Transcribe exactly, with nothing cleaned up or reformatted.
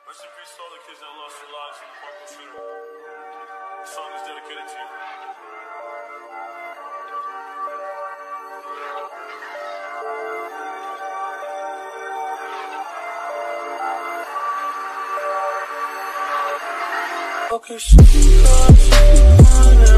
Rest in peace to all the kids that lost their lives in the Parkland shooter. This song is dedicated to you. Okay, she